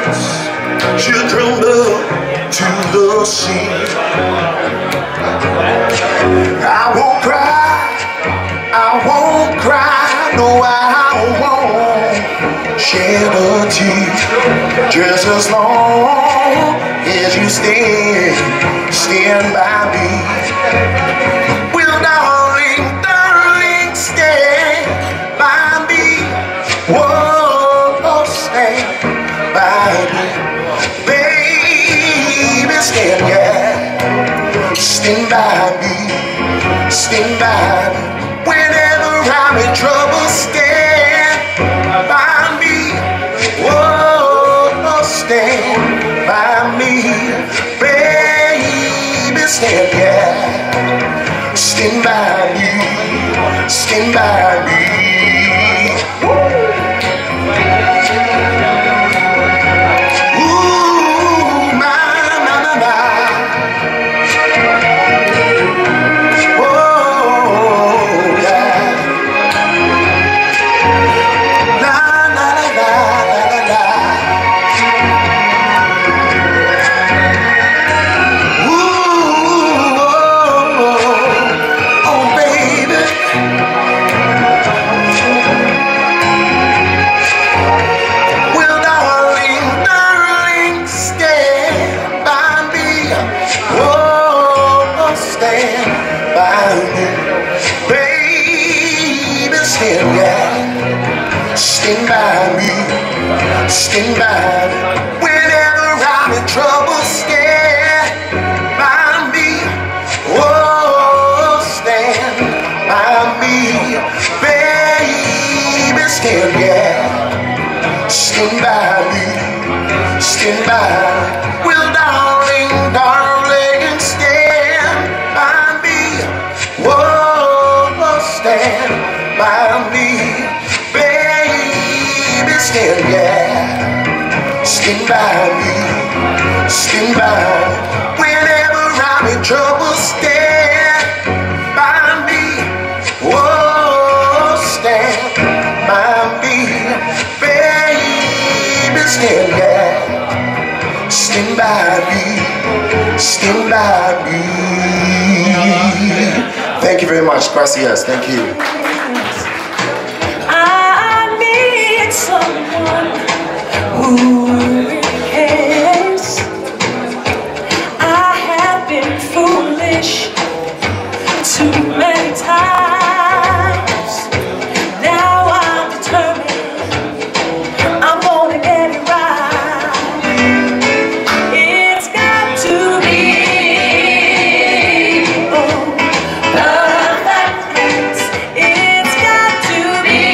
She'll throw love to the sea. I won't cry, I won't cry, no I won't shed a tear. Just as long as you stand by me. Well, darling, darling, stand by me. Whoa, stand by me. Baby, stand, yeah. Stand by me, stand by me. Whenever I'm in trouble, stand by me. Whoa, stand by me. Baby, stand, yeah. Stand by me, stand by me. Stand by me, stand by me. Whenever I'm in trouble, stand by me. Oh, stand by me. Baby, stand, yeah. Stand by me, stand by me. Well, darling, darling, stand by me. Whoa, stand by me. Stand, yeah. Stand by me, stand by me. Whenever I'm in trouble, stand by me. Whoa, stand by me. Baby, stand, yeah. Stand by me, stand by me. Thank you very much. Gracias. Thank you. Someone who really cares. I have been foolish too many times. Now I'm determined I'm gonna get it right. It's got to be perfect. It's got to be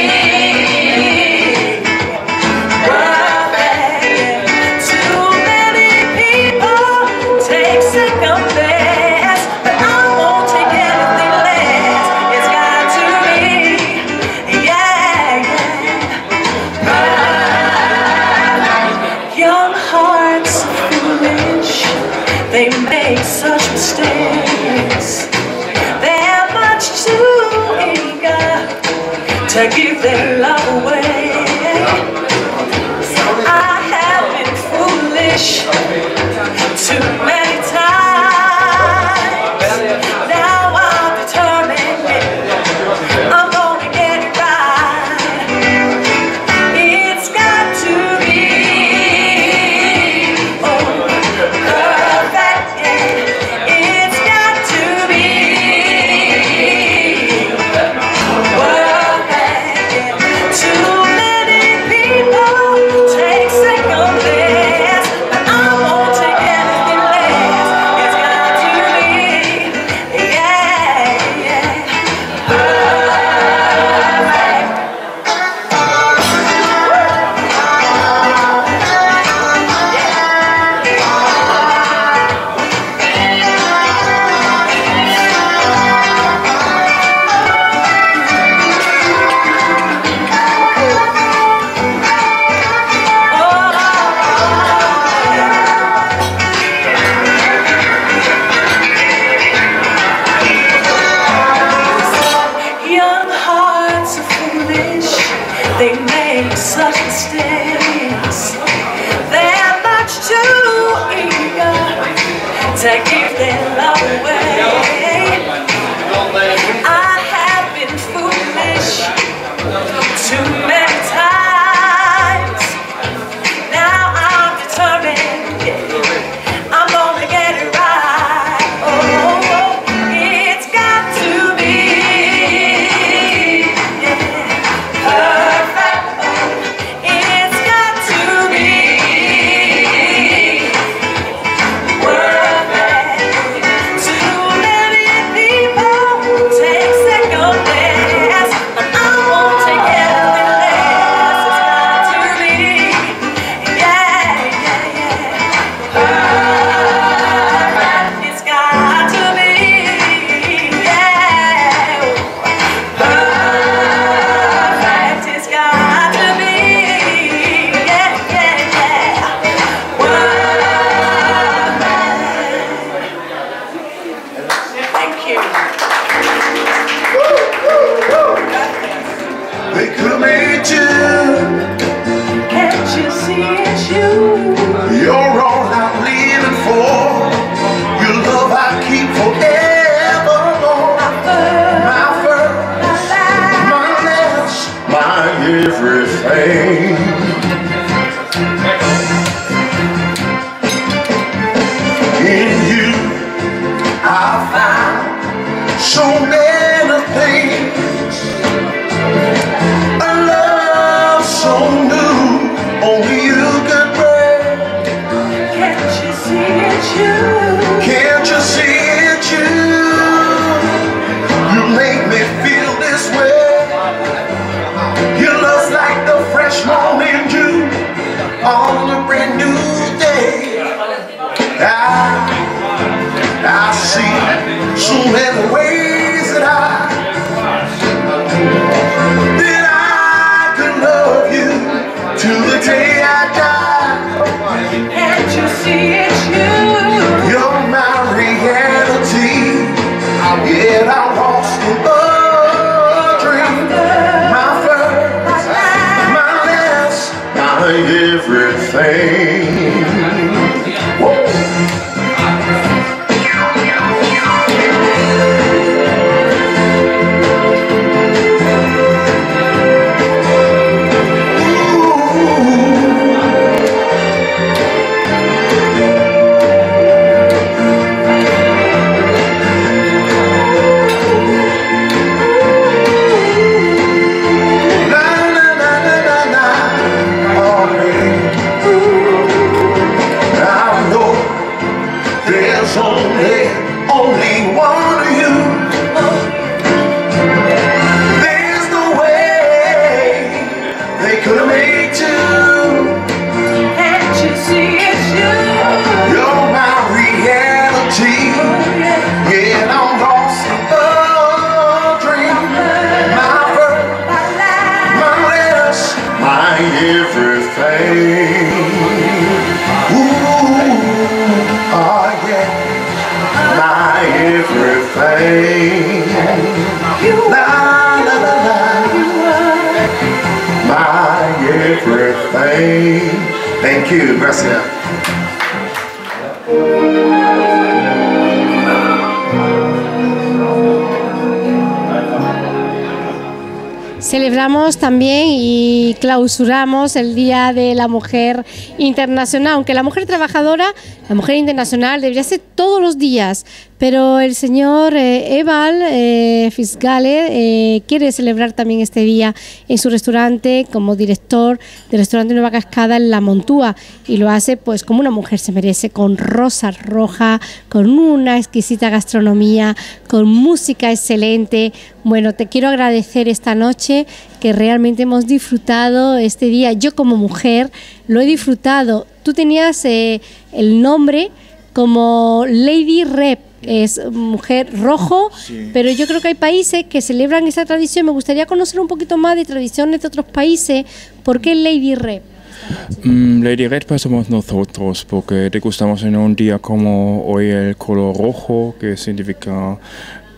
they make such mistakes. They're much too eager to give their love away. I have been foolish too many times. Now I'm determined I'm gonna get it right. It's got to be to to give their love away. I have been foolish too many times. Now I'm determined, yeah, I'm gonna get it right. Oh, it's got to be, yeah, perfect. It's got to be worth it. Too many people take second best, and I won't take anything less. It's got to be, yeah, yeah, yeah, perfect. It's got to be, yeah, perfect. It's got to be, yeah, yeah, yeah, perfect. Thank you. They could have made you. Can't you see it's you? You're all I'm living for. Your love I keep forevermore. My first, My first, my last, my last, my everything. In you, I found so many things. A love so new, only you could bring. can't you see it's you? Can't you see it's you? You make me feel this way. Your love's like the fresh morning dew on a brand new day. I see so many ways that I could love you till the day I die. Can't you see it's you? You're my reality, yet I'm lost in a dream. My first, my last, my everything. Whoa. There's only one of you. There's no way they could have made two. Can't you see it's you? You're my reality, yet I'm lost in a dream. My first, my last, my everything. Ooh, oh yeah, my everything. La la la la, my everything. Thank you, gracias. Celebramos también y clausuramos el Día de la Mujer Internacional, aunque la mujer trabajadora, la mujer internacional debería ser todos los días, pero el señor Evald Fisgale quiere celebrar también este día en su restaurante como director del restaurante Nueva Cascada en La Montúa, y lo hace pues como una mujer se merece, con rosas rojas, con una exquisita gastronomía, con música excelente. Bueno, te quiero agradecer esta noche, que realmente hemos disfrutado este día. Yo como mujer lo he disfrutado. Tú tenías el nombre como Lady Rep, es mujer rojo, sí. Pero yo creo que hay países que celebran esa tradición. Me gustaría conocer un poquito más de tradiciones de otros países. ¿Por qué Lady Rep? Lady Red pues somos nosotros, porque te gustamos en un día como hoy el color rojo, que significa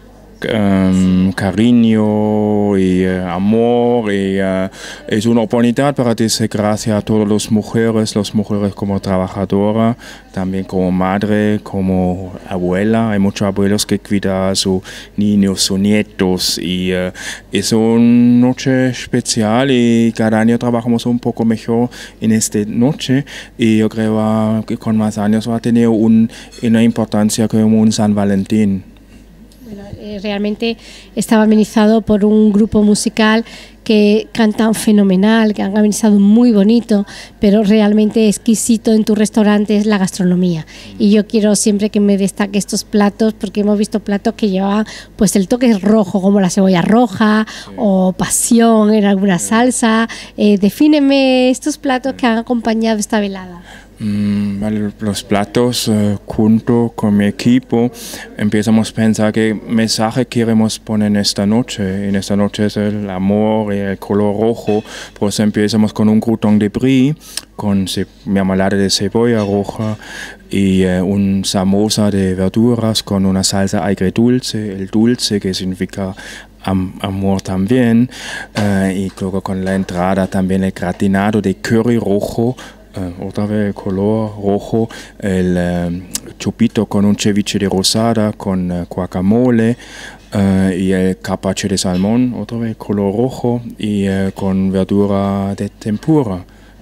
cariño y amor, y es una oportunidad para decir gracias a todas las mujeres como trabajadora, también como madre, como abuela. Hay muchos abuelos que cuidan a sus niños, sus nietos, y es una noche especial y cada año trabajamos un poco mejor en esta noche, y yo creo que con más años va a tener una importancia como un San Valentín. Bueno, realmente estaba amenizado por un grupo musical que cantan fenomenal, que han amenizado muy bonito, pero realmente exquisito en tu restaurante es la gastronomía. Y yo quiero siempre que me destaque estos platos, porque hemos visto platos que llevaban pues el toque rojo, como la cebolla roja, o pasión en alguna salsa. Defíneme estos platos que han acompañado esta velada. Vale, los platos, junto con mi equipo, empezamos a pensar qué mensaje queremos poner en esta noche. En esta noche es el amor y el color rojo, pues empezamos con un crouton de brie, con mermelada de cebolla roja y un samosa de verduras con una salsa agridulce, el dulce que significa amor también, y luego con la entrada también el gratinado de curry rojo. Otra vez el color rojo, el chupito con un ceviche de rosada, con guacamole, y el carpaccio de salmón, otra vez color rojo, y con verdura de tempura.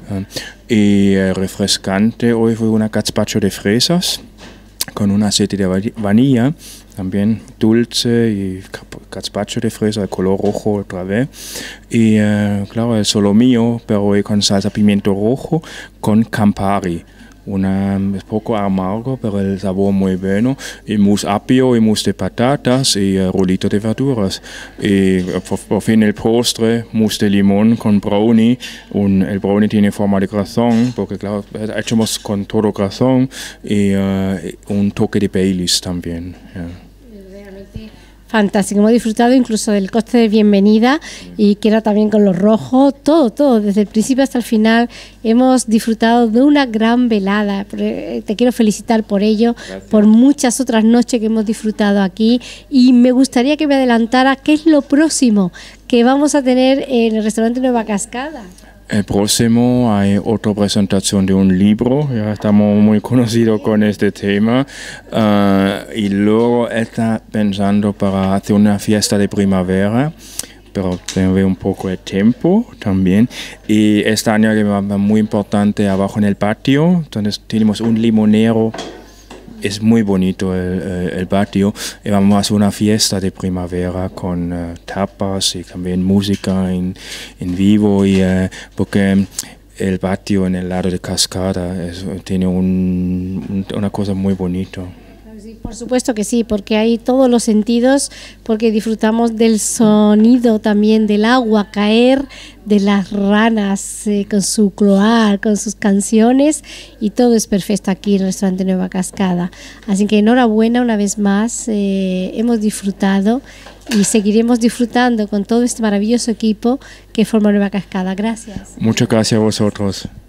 Y refrescante hoy fue una gazpacho de fresas con un aceite de vanilla, también dulce, y gazpacho de fresa de color rojo otra vez. Y claro, el solomillo, pero hoy con salsa pimiento rojo, con Campari. Es poco amargo, pero el sabor muy bueno. Y mousse apio y mousse de patatas y rolito de verduras. Y por fin el postre, mousse de limón con brownie. El brownie tiene forma de corazón, porque claro, echamos con todo corazón, y un toque de Baileys también. Fantástico, hemos disfrutado incluso del coste de bienvenida, y que era también con los rojos, todo, desde el principio hasta el final hemos disfrutado de una gran velada. Te quiero felicitar por ello. Gracias. Por muchas otras noches que hemos disfrutado aquí, y me gustaría que me adelantara qué es lo próximo que vamos a tener en el restaurante Nueva Cascada. El próximo hay otra presentación de un libro, ya estamos muy conocidos con este tema, y luego está pensando para hacer una fiesta de primavera, pero tengo un poco de tiempo también, y este año que va muy importante abajo en el patio, entonces tenemos un limonero. Es muy bonito el patio, y vamos a hacer una fiesta de primavera con tapas y también música en vivo, y porque el patio en el lado de Cascada tiene una cosa muy bonita. Sí, por supuesto que sí, porque hay todos los sentidos, porque disfrutamos del sonido también del agua caer, de las ranas con su cloar, con sus canciones, y todo es perfecto aquí en el restaurante Nueva Cascada. Así que enhorabuena una vez más, hemos disfrutado y seguiremos disfrutando con todo este maravilloso equipo que forma Nueva Cascada. Gracias. Muchas gracias a vosotros.